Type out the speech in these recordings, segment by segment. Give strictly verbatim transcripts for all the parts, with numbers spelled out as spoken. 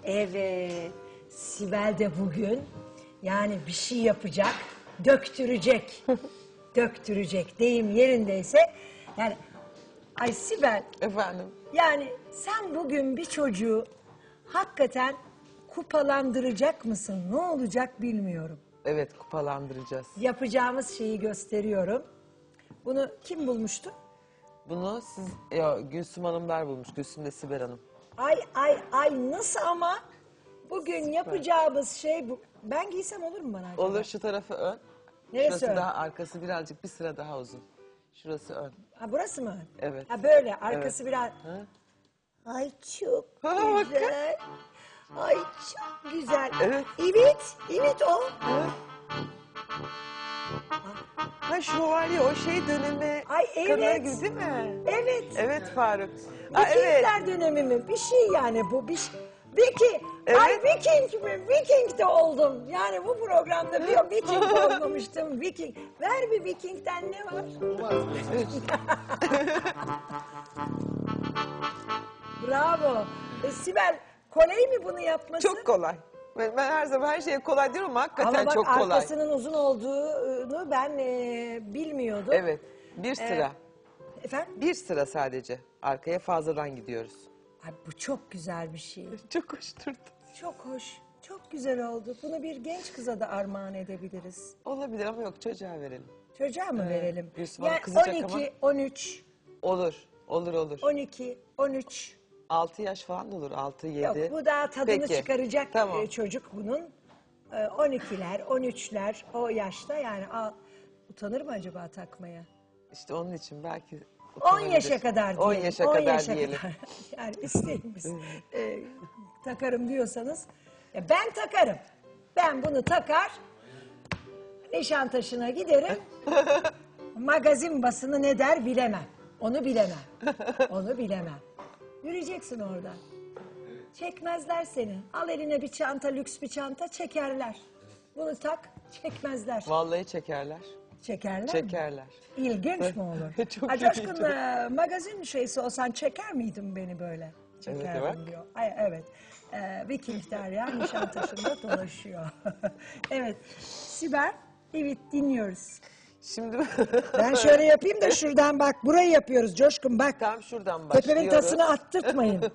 Evet, Sibel de bugün yani bir şey yapacak, döktürecek. Döktürecek deyim yerindeyse. Yani ay Sibel, Efendim? yani sen bugün bir çocuğu hakikaten kupalandıracak mısın? Ne olacak bilmiyorum. Evet, kupalandıracağız. Yapacağımız şeyi gösteriyorum. Bunu kim bulmuştu? Bunu siz, ya, Gülsüm Hanımlar bulmuş. Gülsüm de Sibel Hanım. Ay ay ay nasıl ama? Bugün yapacağımız şey bu. Ben giysem olur mu bana acaba? Olur, şu tarafı ön. Neresi Şurası ön? daha, arkası birazcık bir sıra daha uzun. Şurası ön. Ha burası mı? Evet. Ha böyle arkası Evet. biraz. Ha? Ay çok Ha, bakın. güzel. Ay çok güzel. Evet. Evet, evet o. Ha? Ha şövalye, o şey dönemi. Ay, evet. Kadar gibi değil mi? Evet. Evet Faruk. Aa, evet. Vikingler dönemi mi? Bir şey yani bu. Bir şey. Viking. Ay Evet. Viking mi? Viking de oldum. Yani bu programda bir Viking olmamıştım. Viking. Ver bir Viking'den ne var? Bravo. E, Sibel kolay mı bunu yapması? Çok kolay. Ben, ben her zaman her şeye kolay diyorum ama hakikaten Ama bak çok kolay. arkasının uzun olduğunu ben e, bilmiyordum. Evet. Bir sıra. Efendim? Bir sıra sadece. Arkaya fazladan gidiyoruz. Ay, bu çok güzel bir şey. Çok hoş durdu. Çok hoş. Çok güzel oldu. Bunu bir genç kıza da armağan edebiliriz. Olabilir ama yok, çocuğa verelim. Çocuğa mı verelim? Gülsüm Hanım Yani kızacak on iki, ama. on üç, Olur. Olur olur. on iki, on üç. altı yaş falan da olur. altı yedi. Yok bu daha tadını Peki. çıkaracak Tamam. e, çocuk bunun. E, on ikiler, on üçler o yaşta yani al, utanır mı acaba takmaya? İşte onun için belki on utanabilir. yaşa kadar diyelim. on yaşa kadar diyelim. kadar. Yani isteğimiz. e, takarım diyorsanız. E, ben takarım. Ben bunu takar. Nişantaşı'na giderim. Magazin basını ne der bilemem. Onu bilemem. Onu bilemem. Yürüyeceksin orada. Çekmezler seni. Al eline bir çanta, lüks bir çanta, çekerler. Bunu tak, çekmezler. Vallahi çekerler. Çekerler mi? Çekerler. İlginç mi olur? Çok Ha, ilginç Coşkun olur. e, magazin şeysi olsan çeker miydin beni böyle? Çekerdim bak. diyor. Ay, evet. E, Viking der ya Nişantaşı'nda dolaşıyor. Evet. Sibel, evet dinliyoruz. Şimdi Ben şöyle yapayım da şuradan bak. Burayı yapıyoruz Coşkun bak. tam şuradan başlıyoruz. Tepemin tasını attırtmayın.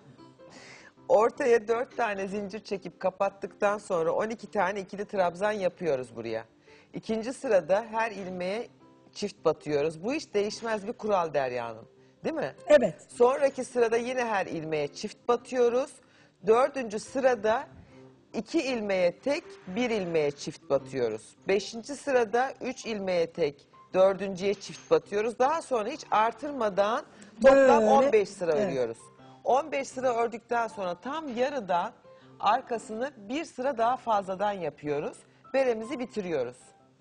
Ortaya dört tane zincir çekip kapattıktan sonra on iki tane ikili trabzan yapıyoruz buraya. İkinci sırada her ilmeğe çift batıyoruz. Bu hiç değişmez bir kural Derya Hanım. Değil mi? Evet. Sonraki sırada yine her ilmeğe çift batıyoruz. Dördüncü sırada iki ilmeğe tek, bir ilmeğe çift batıyoruz. Beşinci sırada üç ilmeğe tek, dördüncüye çift batıyoruz. Daha sonra hiç artırmadan toplam Böyle. on beş sıra Evet. örüyoruz. on beş sıra ördükten sonra tam yarıdan arkasını bir sıra daha fazladan yapıyoruz. Beremizi bitiriyoruz.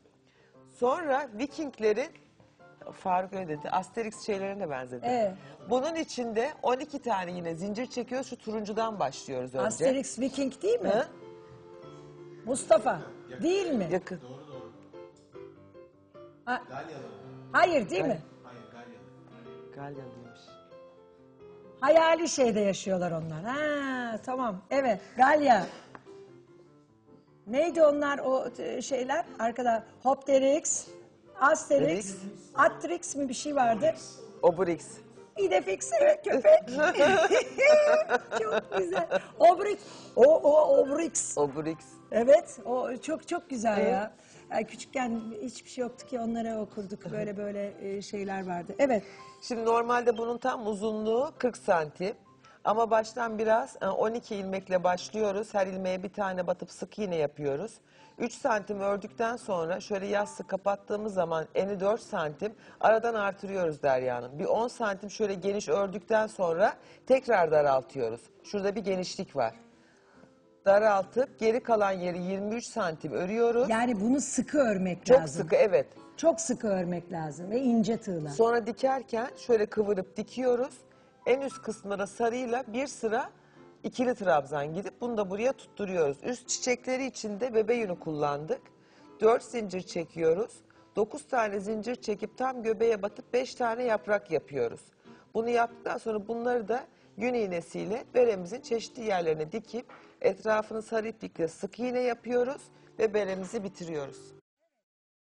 Sonra Vikinglerin, Faruk öyle dedi, Asterix şeylerine benzedi. Evet. Bunun içinde on iki tane yine zincir çekiyoruz. Şu turuncudan başlıyoruz önce. Asterix Viking değil mi? Hı? Mustafa değil mi? Yakın. Ha- Hayır değil mi? Galyalıymış. Hayali şeyde yaşıyorlar onlar. Ha tamam. Evet. Galya. Neydi onlar o e, şeyler? Arkada Hopterix, Asterix, Derix. Atrix mi bir şey vardı? Obrix. İdefix evet köpek. Çok güzel. Obrix. O o Obrix. Obrix. Evet, o çok çok güzel ya. Yani küçükken hiçbir şey yoktu ki onlara okurduk. Böyle böyle e, şeyler vardı. Evet. Şimdi normalde bunun tam uzunluğu kırk santim. Ama baştan biraz e, on iki ilmekle başlıyoruz. Her ilmeğe bir tane batıp sık iğne yapıyoruz. üç santim ördükten sonra şöyle yassı kapattığımız zaman eni dört santim aradan artırıyoruz Derya Hanım. Bir on santim şöyle geniş ördükten sonra tekrar daraltıyoruz. Şurada bir genişlik var. Daraltıp geri kalan yeri yirmi üç santim örüyoruz. Yani bunu sıkı örmek Çok lazım. sıkı, evet. Çok sıkı örmek lazım ve ince tığla. Sonra dikerken şöyle kıvırıp dikiyoruz. En üst kısmına sarıyla bir sıra ikili trabzan gidip bunu da buraya tutturuyoruz. Üst çiçekleri için de bebe yünü kullandık. dört zincir çekiyoruz. dokuz tane zincir çekip tam göbeğe batıp beş tane yaprak yapıyoruz. Bunu yaptıktan sonra bunları da yün iğnesiyle beremizin çeşitli yerlerine dikip Etrafını sarı iplikle sık iğne yapıyoruz ve beremizi bitiriyoruz.